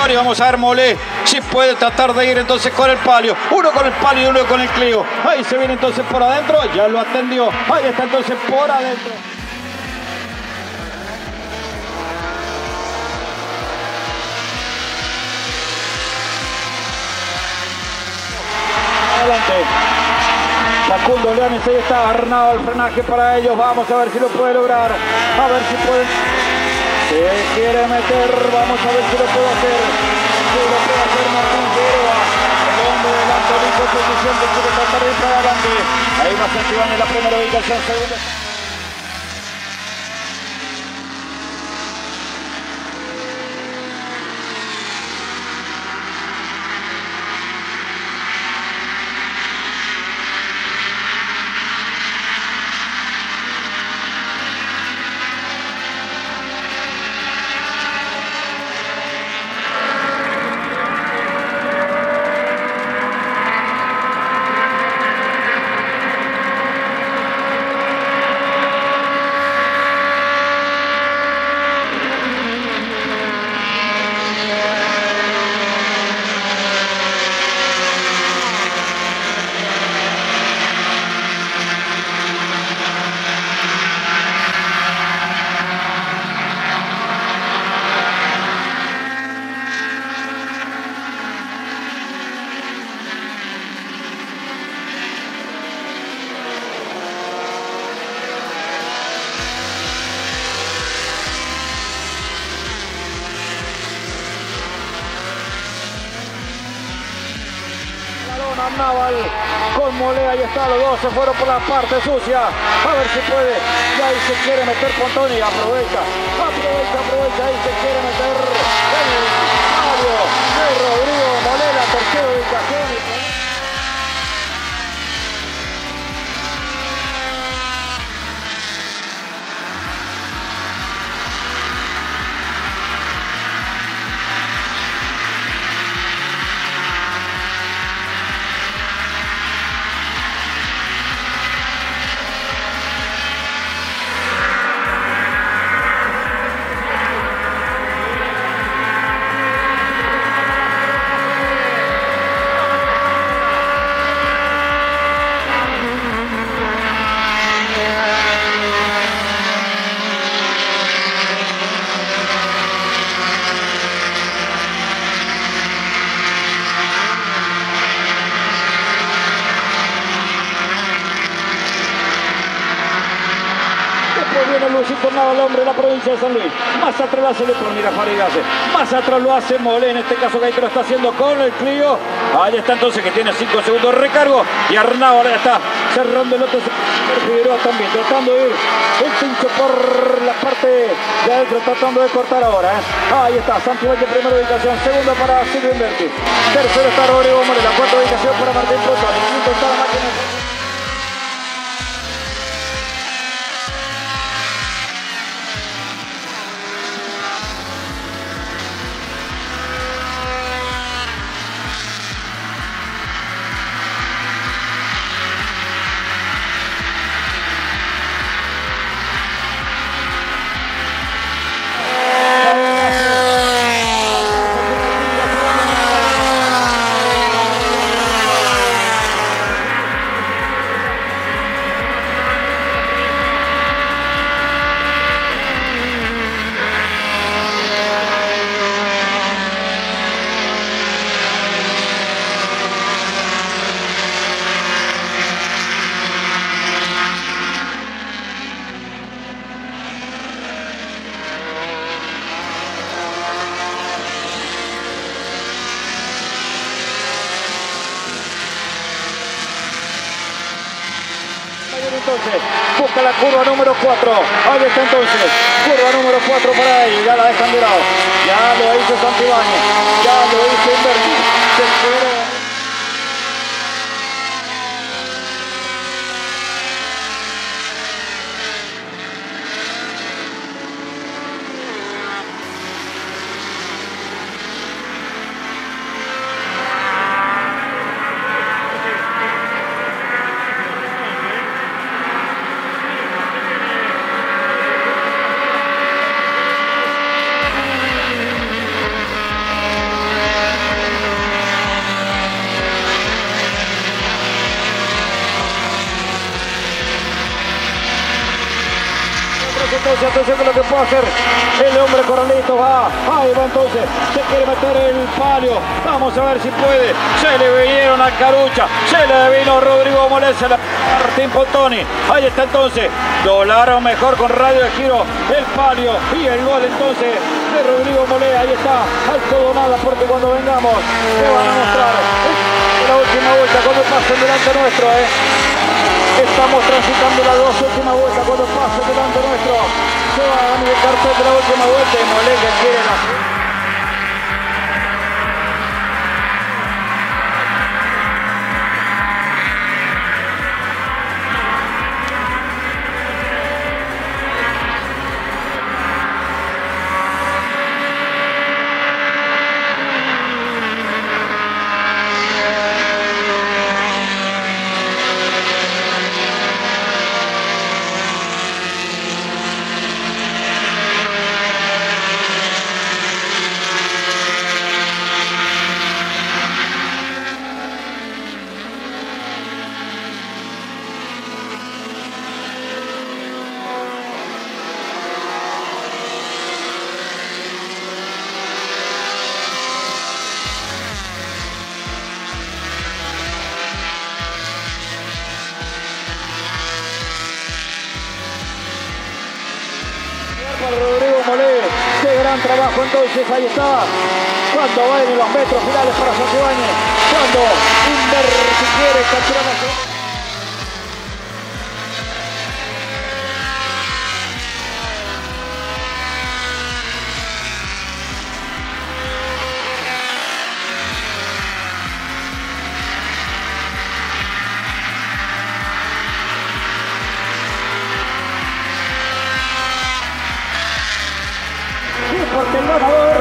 Pontoni. Vamos a ver Molé si puede tratar de ir entonces con el palio. Uno con el palio y uno con el Clio. Ahí se viene entonces por adentro. Ya lo atendió. Ahí está entonces por adentro. Adelante. Facundo Leones, ahí está Arnau, el frenaje para ellos. Vamos a ver si lo puede lograr. A ver si puede. Se quiere meter. Vamos a ver si lo puede hacer. Si lo puede hacer Martín Figueroa. El hombre delante de hizo posición que quiere tratar de ir para adelante. Ahí va Santibáñez en la primera ubicación. Segunda. Naval con Molé, ahí está, los dos se fueron por la parte sucia, a ver si puede, y ahí se quiere meter Pontoni, aprovecha, ahí se quiere meter el Mario de Rodrigo Molé, la tercera ubicación. Viene Luisito Nava, el hombre de la provincia de San Luis. Más atrás lo hace Lepón, mira Farigas. Más atrás lo hace Molé, en este caso que lo está haciendo con el Clio. Ahí está entonces que tiene 5 segundos de recargo. Y Arnau ahora está cerrando el otro. Figueroa también tratando de ir el pincho por la parte de adentro, tratando de cortar ahora. Ahí está Santibáñez, primera ubicación. Segunda para Silvio Inverti. Tercero está Rodrigo Molé. La cuarta ubicación para Martín Pontoni. Quinto está la máquina. Entonces, busca la curva número 4. Ahí está entonces. Curva número 4 para ahí. Ya la dejan de lado. Ya lo hizo Santibáñez. Ya lo hizo Inverti. Se quiere. Entonces, atención con lo que puede hacer el hombre Corralito. Ahí va entonces. Se quiere meter el palio. Vamos a ver si puede. Se le vinieron a Carucha. Se le vino Rodrigo Molese. Martín Pontoni. Ahí está entonces. Doblaron mejor con radio de giro el palio. Y el gol entonces de Rodrigo Molé. Ahí está. Al todo nada, porque cuando vengamos se van a mostrar la última vuelta cuando pasen delante nuestro. Estamos transitando las dos últimas vueltas. Cuando pase delante nuestro se va a ganar el cartel de la última vuelta y Molé que quiere la... Rodrigo Molé, qué gran trabajo entonces, ahí está. Cuando va en los metros finales para Santibáñez, cuando Inder si quiere capturar la zona. Porque el ganador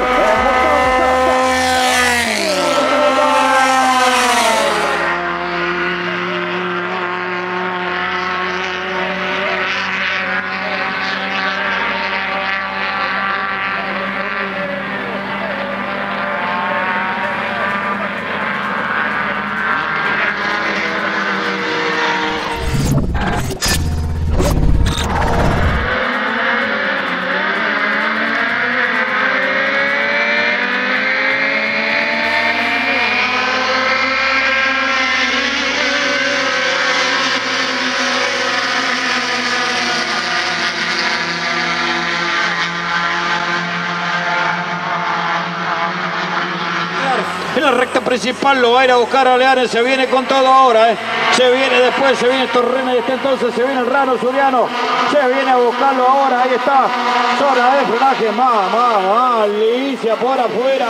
en la recta principal lo va a ir a buscar a Leanes, se viene con todo ahora, se viene después, se viene Torrena y está entonces, se viene el Rano Suriano, se viene a buscarlo ahora, ahí está, zona de frenaje, Alicia por afuera.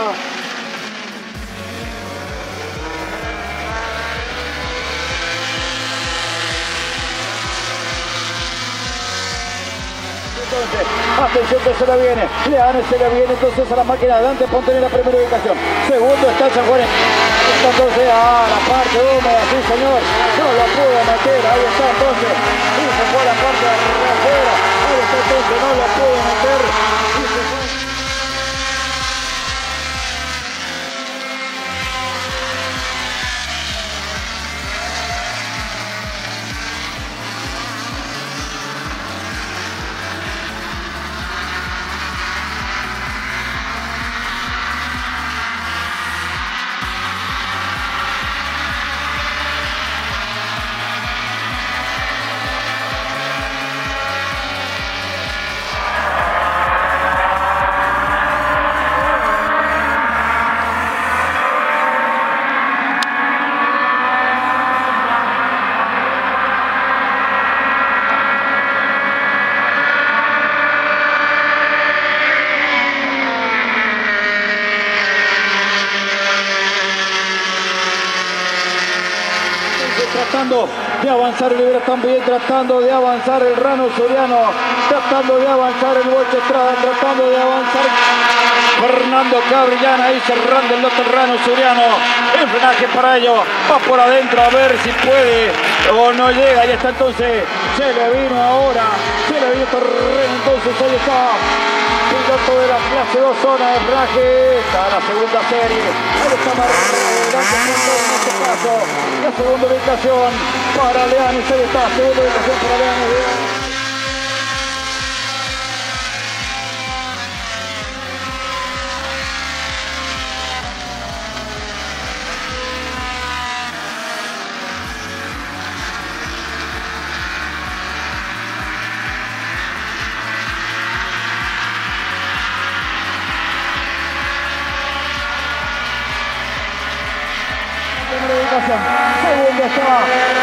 Entonces, atención que se le viene, Leanes se le viene entonces a la máquina adelante, Pontoni en la primera ubicación, segundo está el San Juan, entonces a la parte húmeda, sí señor, no la pudo meter, ahí está entonces, y se fue a la parte de afuera, ahí está entonces, no la pudo meter, y se fue. Tratando de avanzar el Libra también, tratando de avanzar el Rano Suriano, tratando de avanzar el Bocho Estrada, tratando de avanzar Fernando Cabrillán, ahí cerrando el lote Rano Suriano, el frenaje para ello, va por adentro a ver si puede o no llega, ahí está entonces, se le vino ahora, se le vino Torreno, entonces ahí está. Piloto de la clase 2 zona de frenaje, está la segunda serie, ahí está en este caso, la segunda ubicación para Leanes, ahí está, segunda ubicación para Leanes. pasan. Segundo está.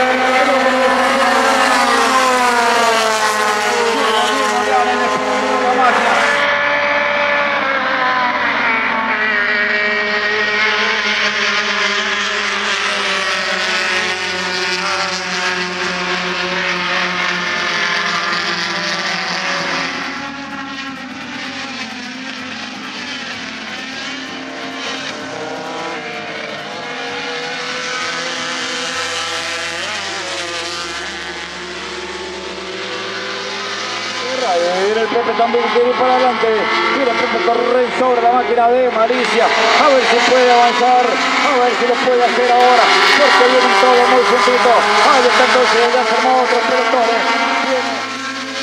Viene el Pepe también, quiere ir para adelante. Mira, Pepe corre sobre la máquina de Malicia. A ver si puede avanzar. A ver si lo puede hacer ahora. Porque viene todo muy juntito. Ahí está entonces, ya se armó otros pelotones. Viene.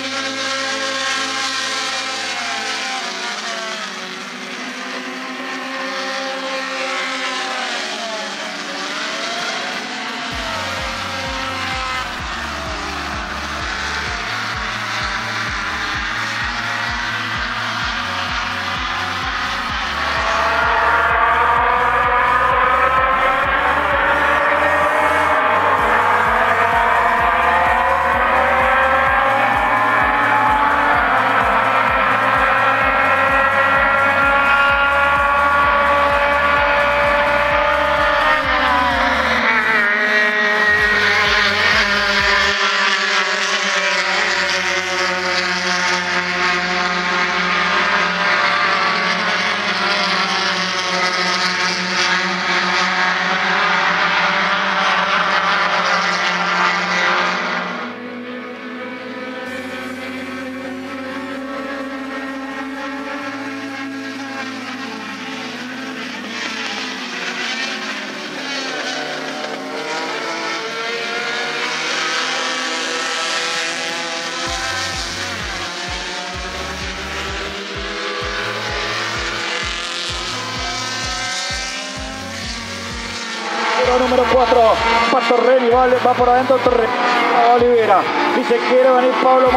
Número 4, para Torreni, va por adentro Torreni, Olivera, y se quiere venir Pablo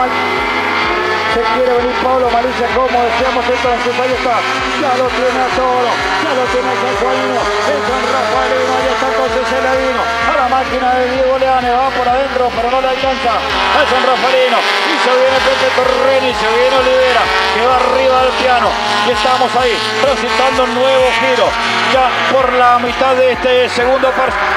Malicia, como decíamos entonces, ahí está, ya lo tiene a todo, ya lo tiene el San Juanino, el San Rafaelino, ahí está entonces el Ladino, a la máquina de Diego Leane, va por adentro, pero no le alcanza al San Rafaelino, y se viene Pepe Torreni, se viene Olivera, que va arriba del piano, y estamos ahí, transitando un nuevo giro, ya por la mitad de este segundo partido.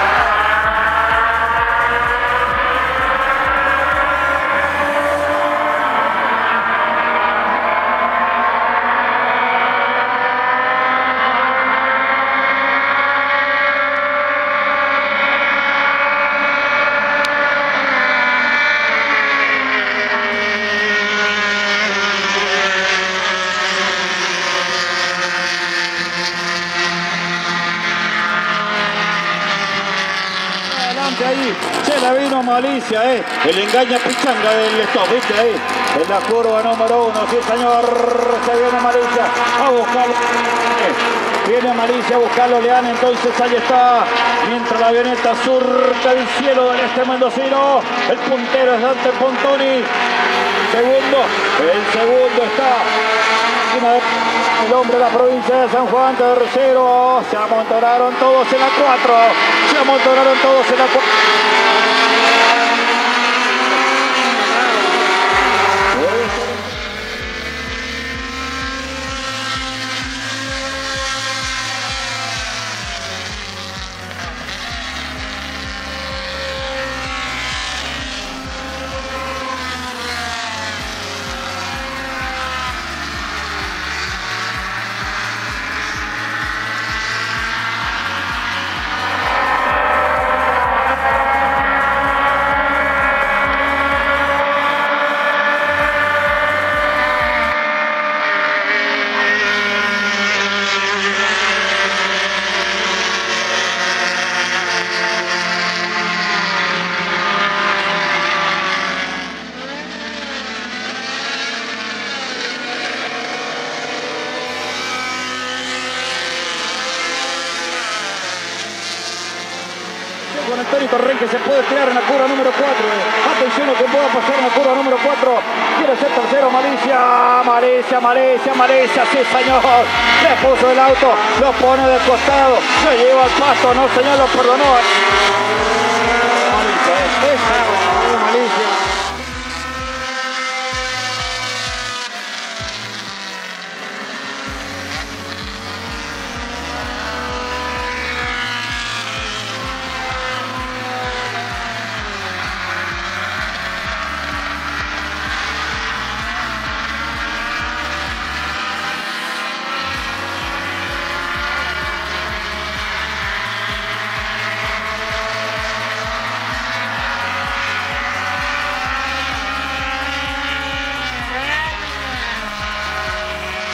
Ahí se la vino Malicia, el engaña pichanga del stop, ¿viste ahí? En la curva número 1, sí señor, se viene Malicia a buscarlo. Viene Malicia a buscarlo, Leane, entonces ahí está. Mientras la avioneta surca el cielo del este mendocino, el puntero es Dante Pontoni. El segundo está el hombre de la provincia de San Juan, tercero. Se amontonaron todos en la 4. Se amontonaron todos en la 4. Alberto Renque se puede tirar en la curva número 4. Atención lo que pueda pasar en la curva número 4. Quiere ser tercero, Malicia. Malicia, sí señor. Le puso el auto, lo pone del costado, se lleva al paso, no señor, lo perdonó. Malicia.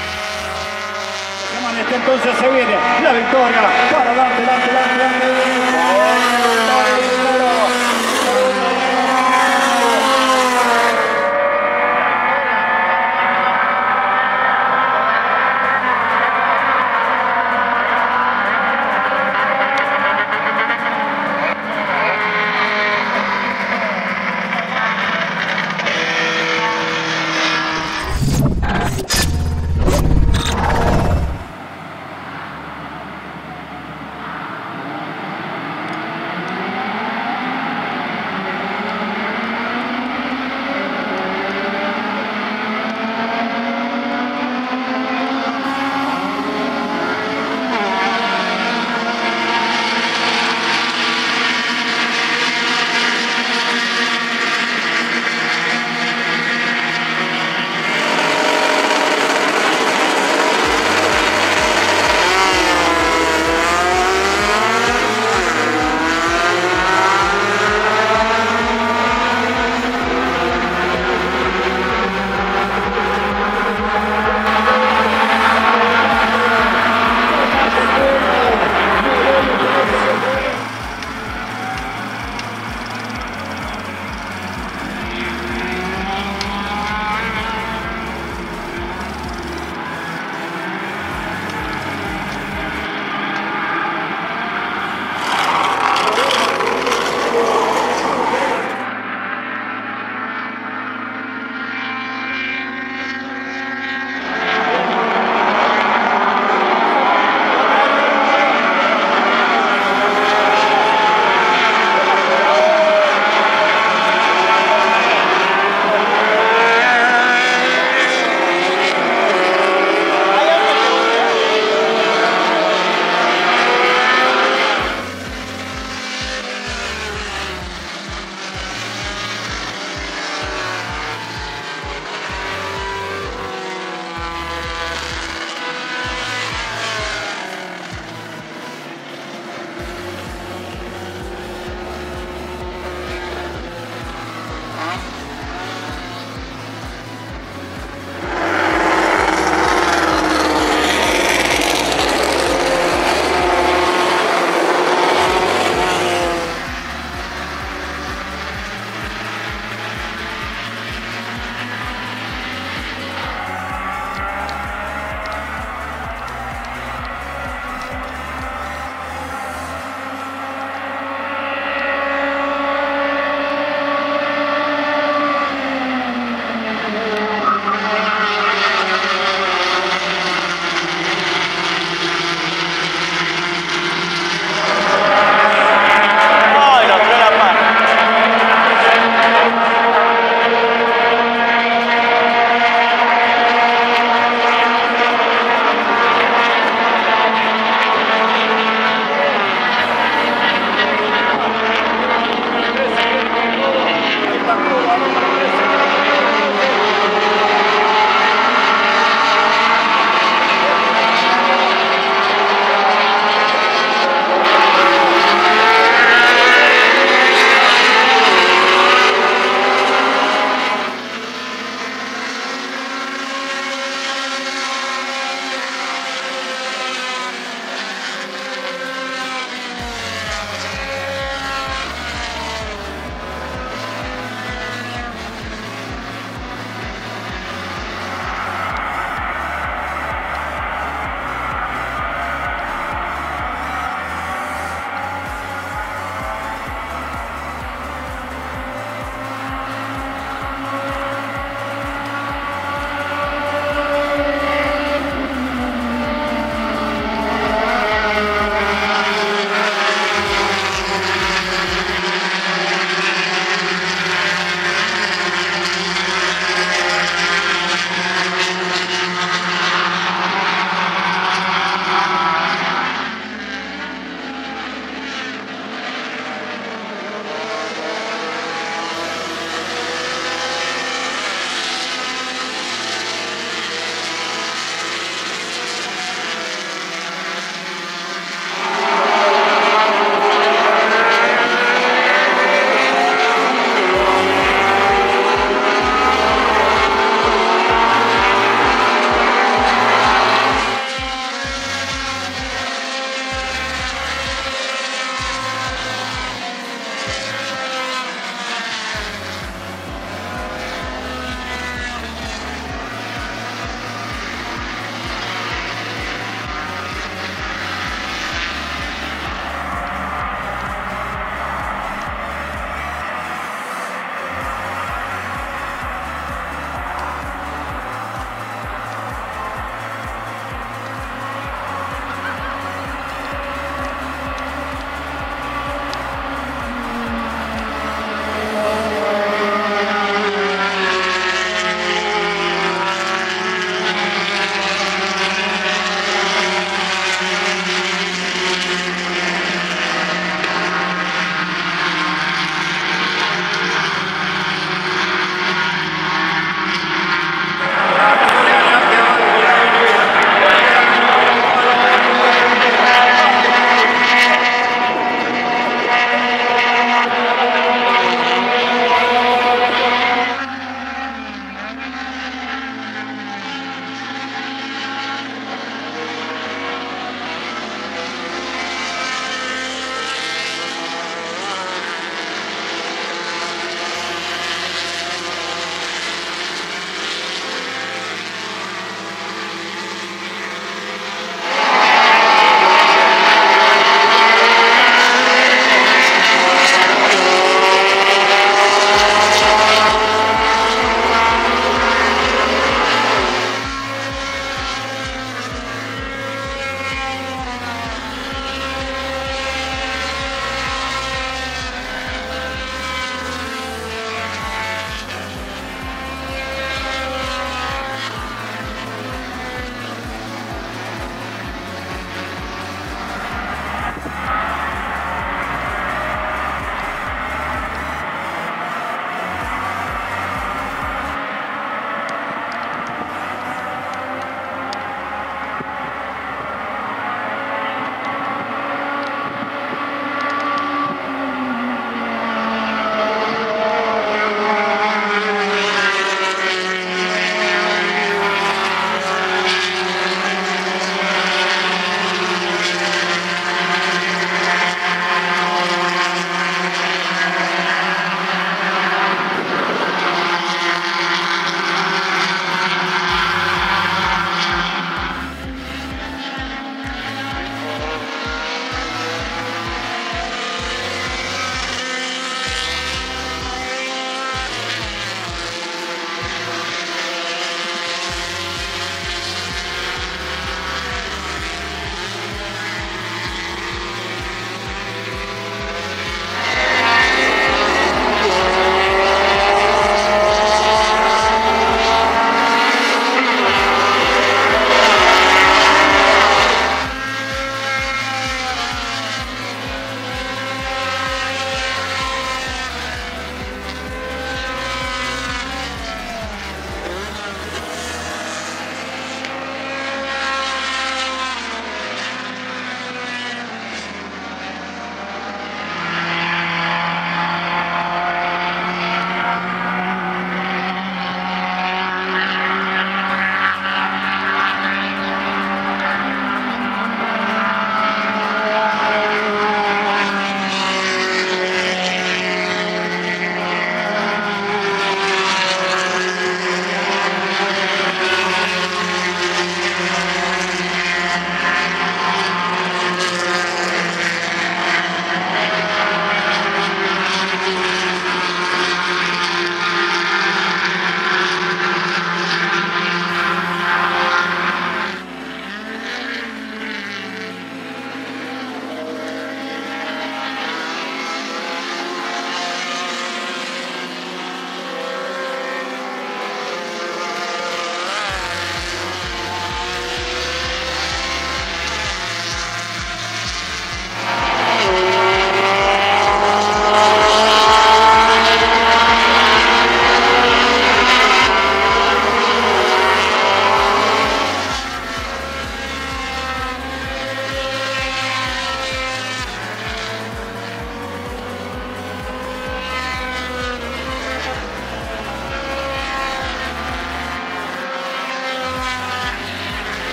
Entonces se viene la victoria para Dante.